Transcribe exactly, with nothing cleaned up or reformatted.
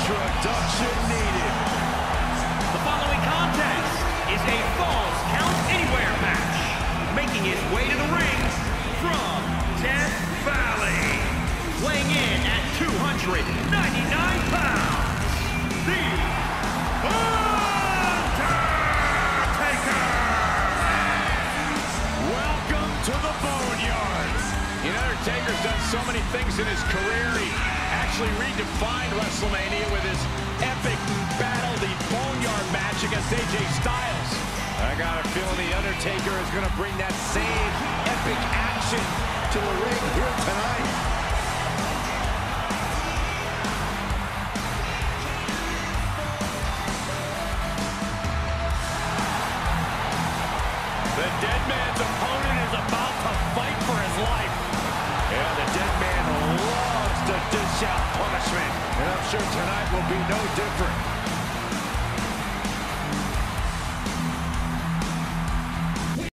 introduction needed. The following contest is a Falls Count Anywhere match. Making his way to the ring from Death Valley. Weighing in at two hundred ninety-nine pounds, the Undertaker! Welcome to the Boneyard. The Undertaker's done so many things in his career. He actually redefined WrestleMania with his epic battle, the Boneyard match against A J Styles. I got a feeling the Undertaker is going to bring that same epic action to the ring here tonight. The dead man's opponent is about to fight for his life. Yeah, the dead man loves to dish out punishment, and I'm sure tonight will be no different.